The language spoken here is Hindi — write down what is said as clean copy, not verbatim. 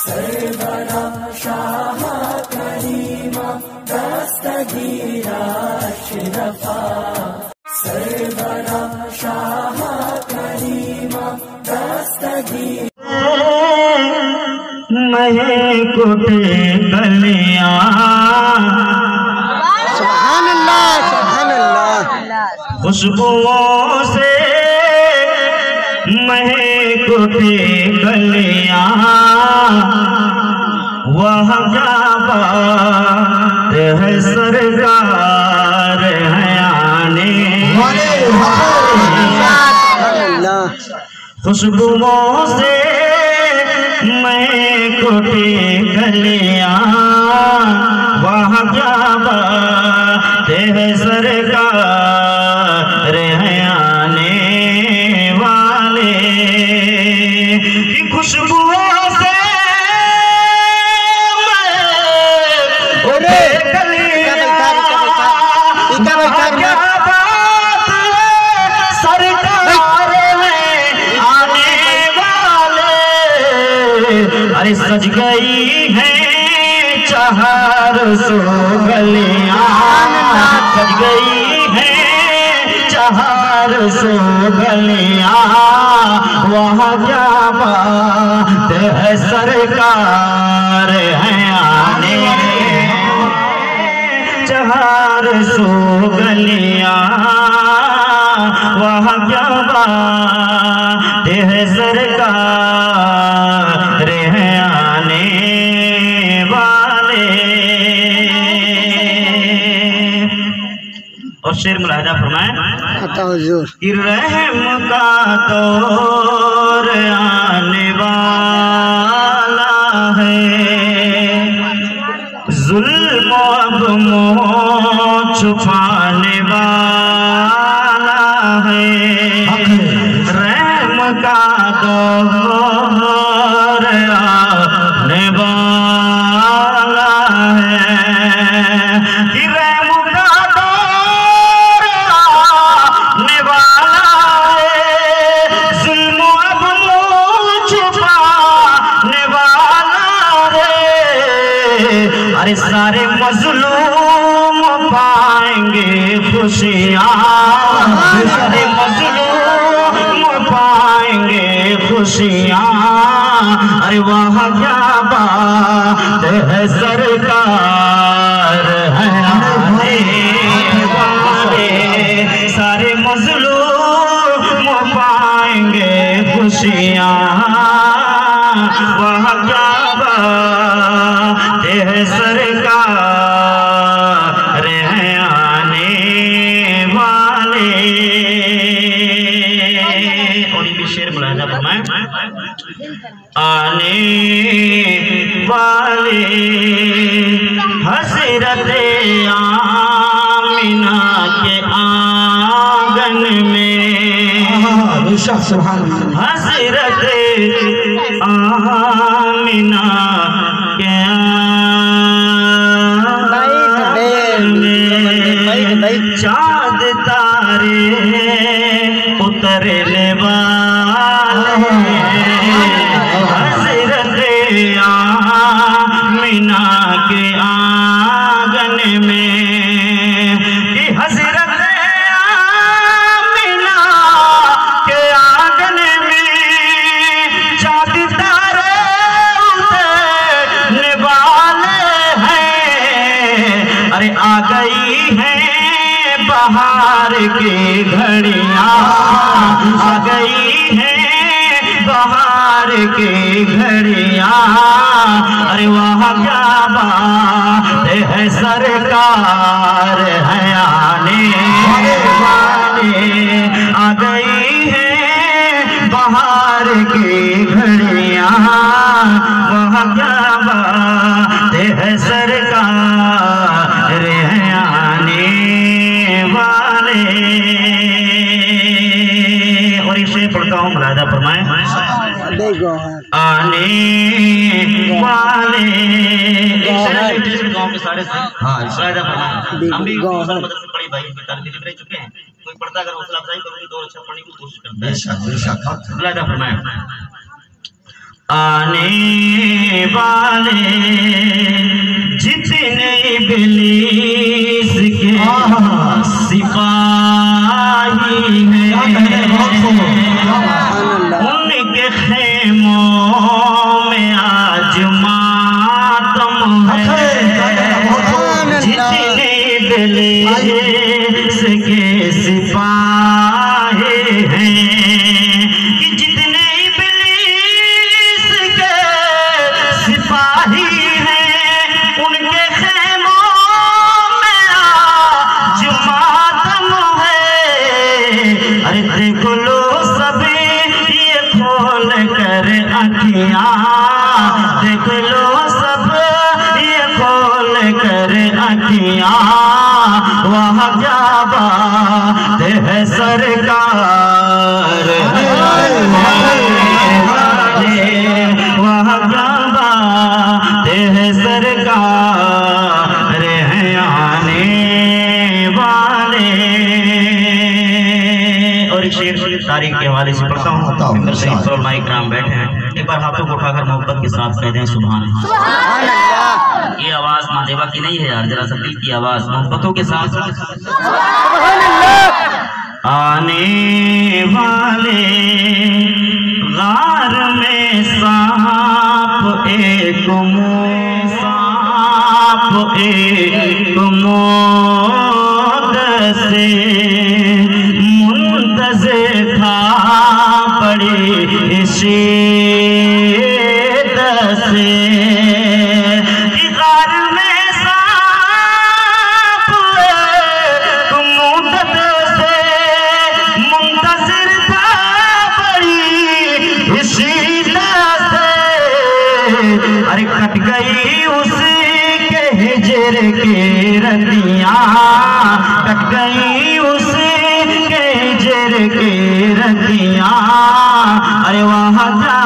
सरवरा शाह करीमा दस्तगीरा अशरफा सरवरा शाह करीमा दस्तगीरा महकुटे गलियां सुभान अल्लाह खुशबुओं से महकुटे गलियां वह जाबात है सरकार है आने खुशबुओं से महकुटे गलियां वह जाबात है सरकार है आने वाले की खुशबुओं से अरे सज गई है 400 गलियां सज गई है 400 गलियां वहाँ जाबात है सरकार है आने 400 गलियां वहाँ जाबात है सरकार है आने वाले। और शेर मुलाहिजा फरमाए कि रहम का दौर आने वाला है जुल्म अब मोह छुपाने वाला है रहम का दौर आने वाला है कि रहम का दौर आने वाला है जुल्म अब मुँह छुपाने वाला है अरे सारे मजलूम पाएंगे खुशियाँ सारे मजलूम पाएंगे खुशियाँ अरे वहाँ क्या बात है सरकार है आने वाले सारे मजलूम पाएंगे खुशियाँ वहाँ क्या बात है सरकार है आने वाले। और ये शेर मुलाहिजा फरमाए आने वाले हज़रत आमिना के आंगन में हज़रत आमिना के आंगन में चाँद तारे उतरने वाले हज़रत आमिना के आंगन में कि हज़रत आमिना के आंगन में चाँद तारे उतरने वाले हैं अरे आ गई है बहार की घड़ियां आ गई है बहार की घड़ियां अरे वहाँ क्या बात है सरकार है आने वाले आ गई है बहार की घड़ियां वहाँ क्या बात है सरकार है आने वाले। और इसे पढ़ता हूँ मुलाहिजा फरमाए आने वाले गाँव के सारे मुलाहिजा फरमाए हम भी मदद से पढ़ी भाई रह चुके हैं कोई पढ़ता अगर हौसला अफजाई करोगे तो अच्छा पढ़ने की कोशिश करता है। मुलाहिजा फरमाए आने वाले जितने इब्लीस के सिपाही हैं, उनके खेमों में आज मातम है। जितने इब्लीस के सिपाही हैं, कि जितने इब्लीस के सिपाही हैं, उनके खेमों में आज मातम है। अरे देख लो सभी ये खोल कर अखियां, देख लो सब ये खोल कर अखियां, वहाँ क्या बात है सरकार, वहाँ क्या बात है सरकार है आने वाले। और एक शेर तारीख के हवाले से पढ़ता हूँ। इकराम बैठे हैं, एक बार हाथों को उठाकर मोहब्बत के साथ कहते हैं सुभान अल्लाह। ये आवाज माँ देवा की नहीं है यार, जरा सा दिल की आवाज मोहब्बतों के साथ। आने वाले गार में सांप एक मौत से मुंतज़िर था बड़ी शिद्दत से। गार में सांप एक मौत से मुंतज़िर था बड़ी शिद्दत से। अरे कट गई उसके हिजर के रतियां, कट गई उसके हिजर के रतियां। अरे वहाँ जा